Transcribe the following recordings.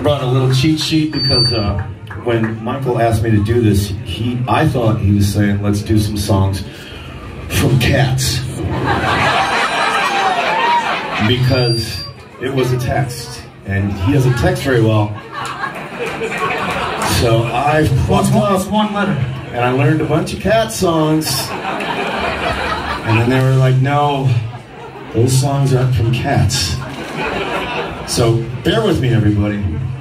brought a little cheat sheet because when Michael asked me to do this, I thought he was saying, let's do some songs from Cats. Because it was a text, and he doesn't text very well. So I fucked up one letter. And I learned a bunch of Cat songs. And then they were like, no, those songs aren't from Cats. So bear with me, everybody.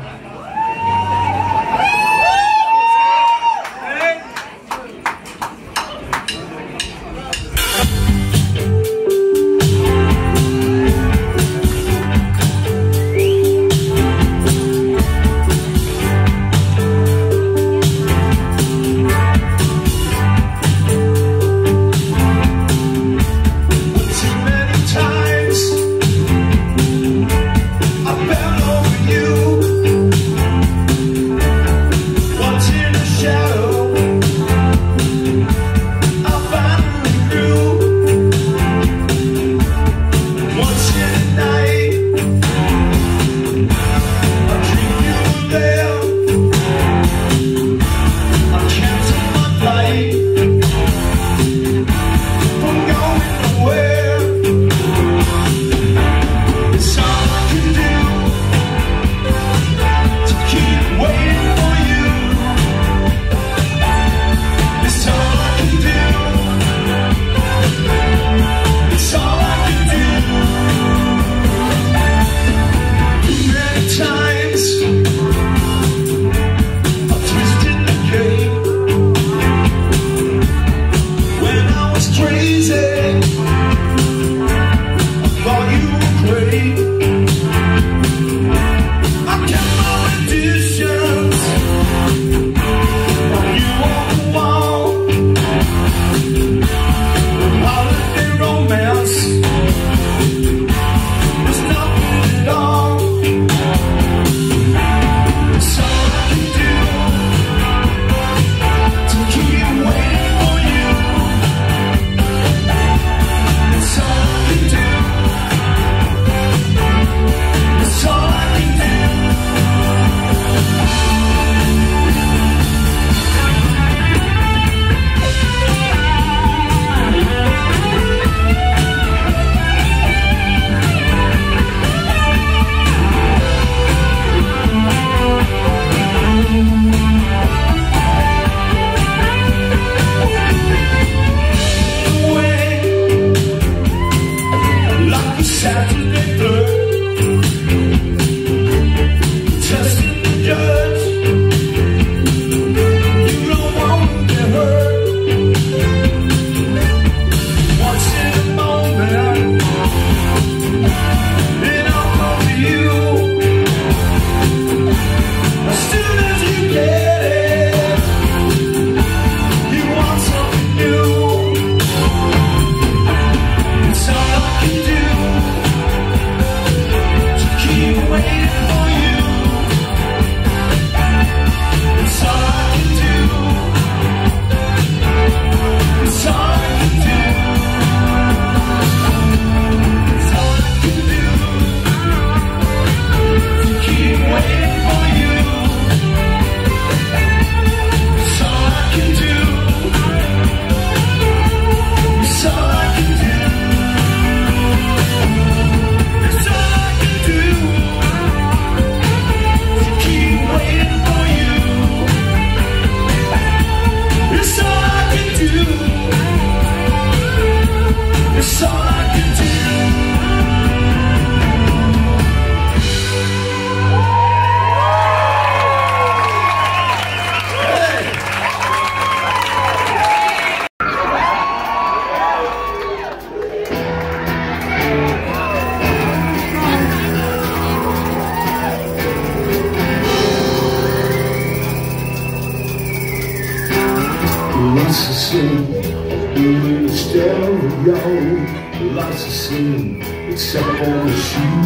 Lots to sing, in the stereo. Lots to sing, except for the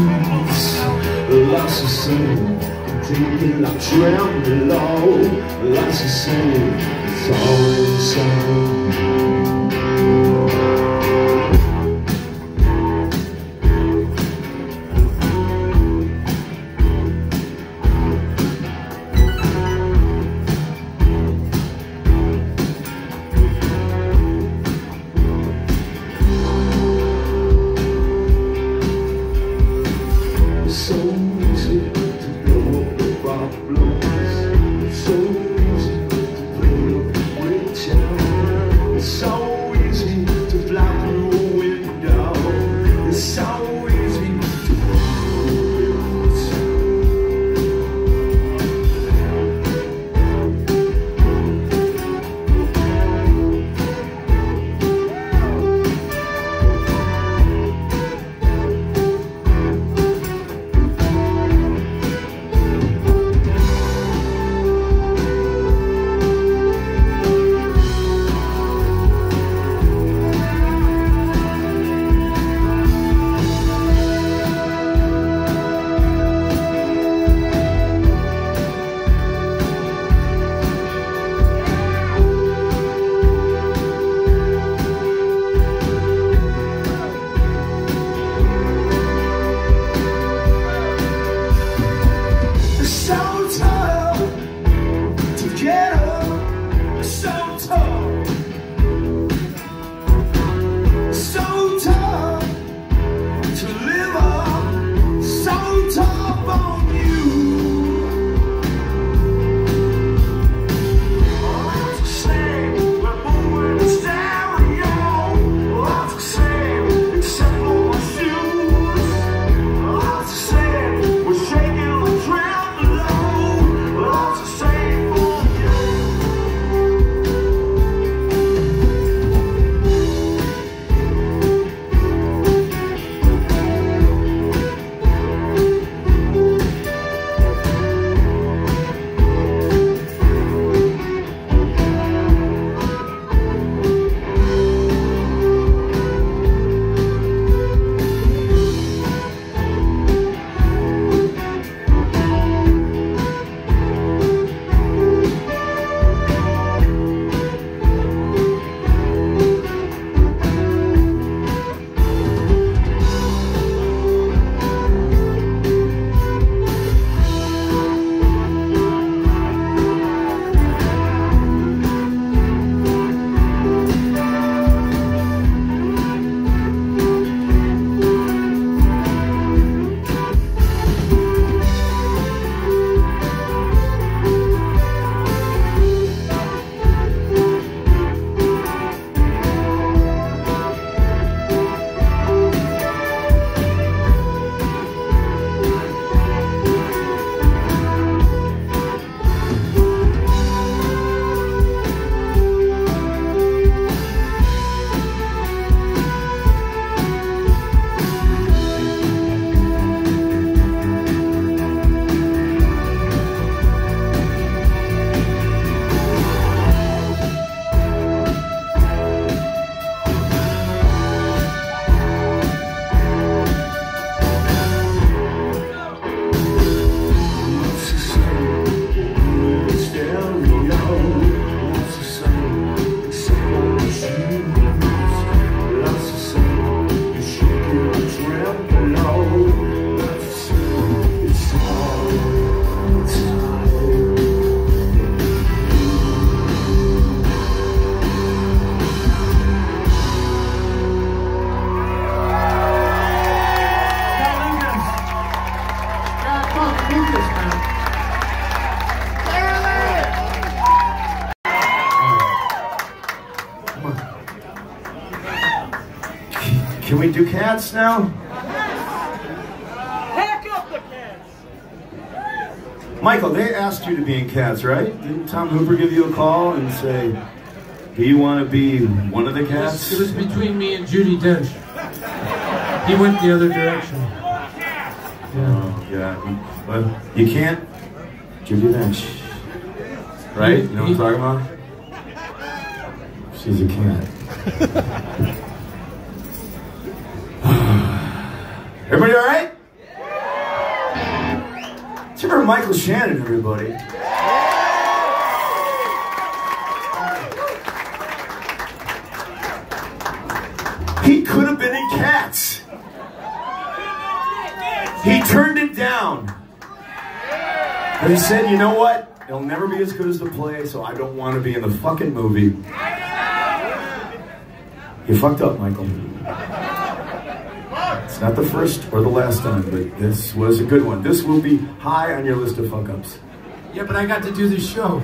shoes. Lots to sing, drinking like tremolo. Lots to sing, it's all inside. do cats now? Pack up the cats! Michael, they asked you to be in Cats, right? Didn't Tom Hooper give you a call and say, do you want to be one of the cats? It was between me and Judi Dench. He went the other direction. Oh, yeah. But you can't. Judi Dench. Right? You know what I'm talking about? She's a cat. Everybody all right? Do you remember Michael Shannon, everybody? He could have been in Cats. He turned it down. But he said, you know what? It'll never be as good as the play, so I don't want to be in the fucking movie. You fucked up, Michael. It's not the first or the last time, but this was a good one. This will be high on your list of fuck-ups. Yeah, but I got to do this show.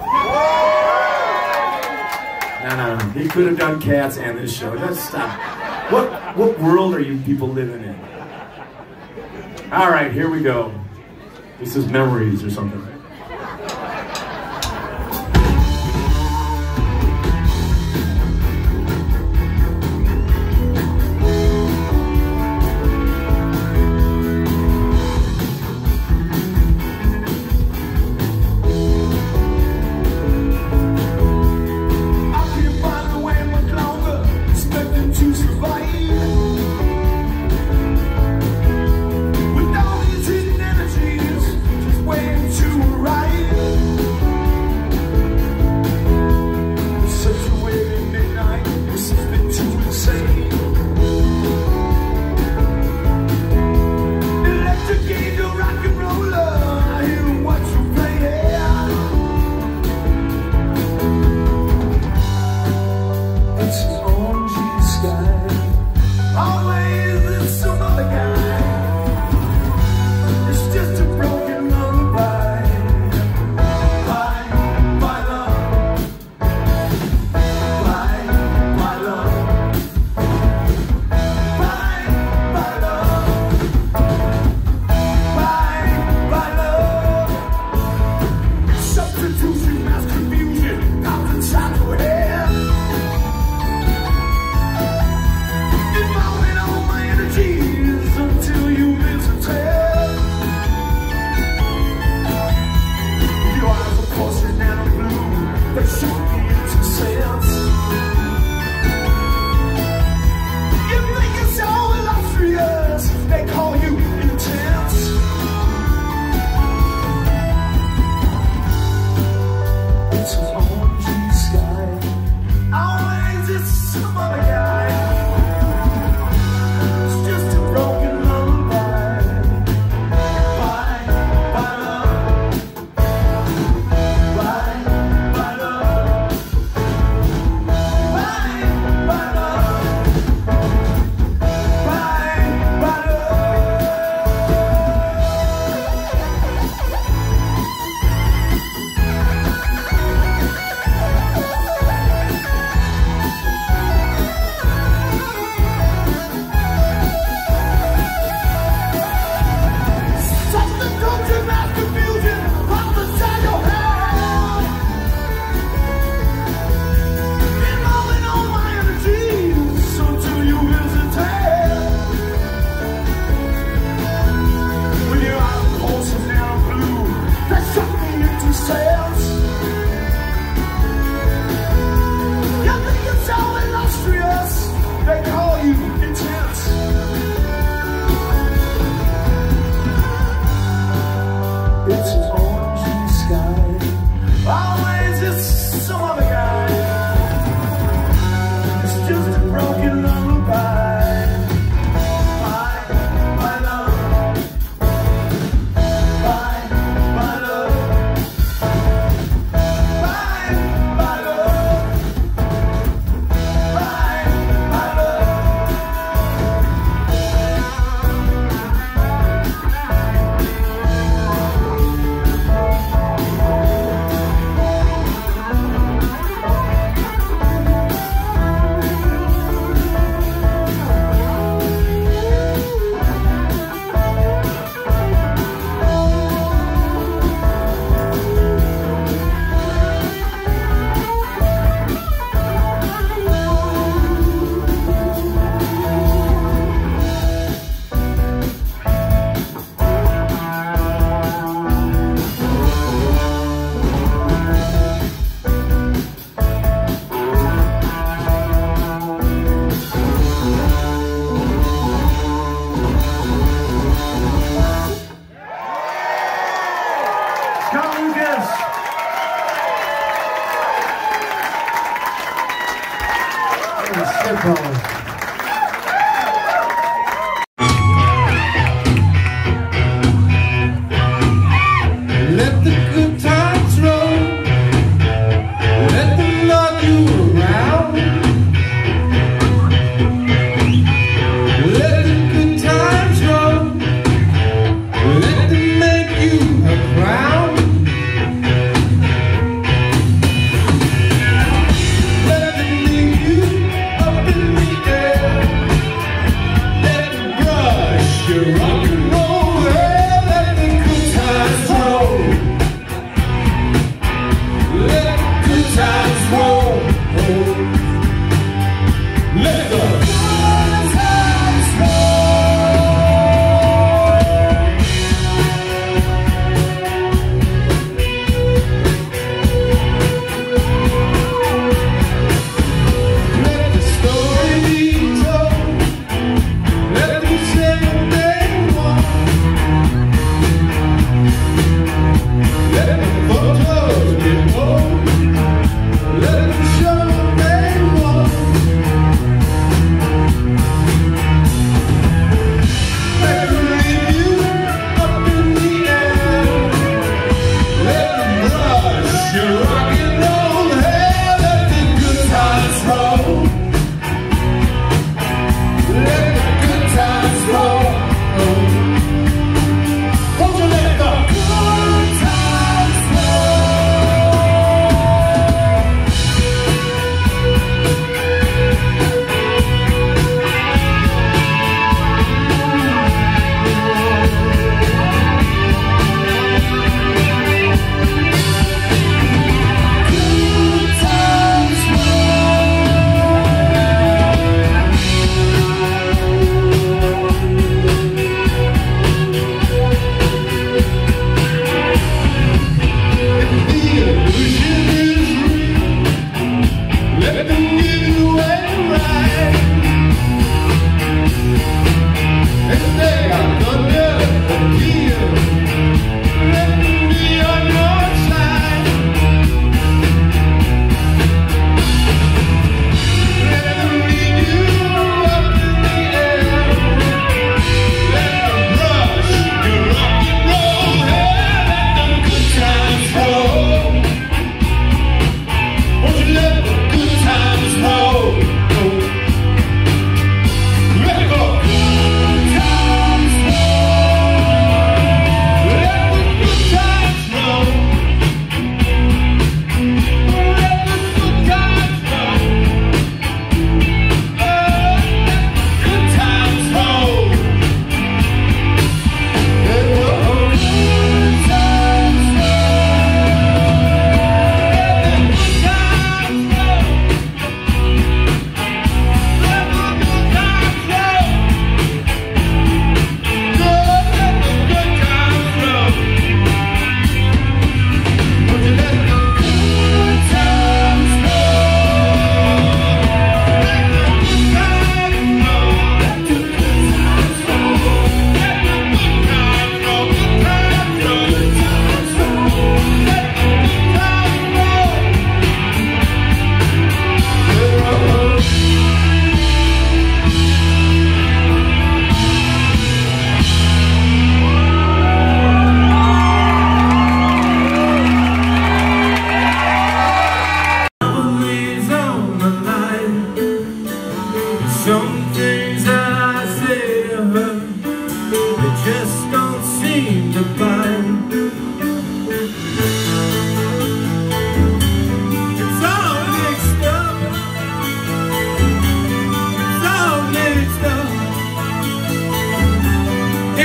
No. He could have done Cats and this show. Let's stop. What world are you people living in? All right, here we go. This is Memories or something. With all these hidden energies, just waiting to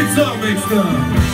gets all mixed up.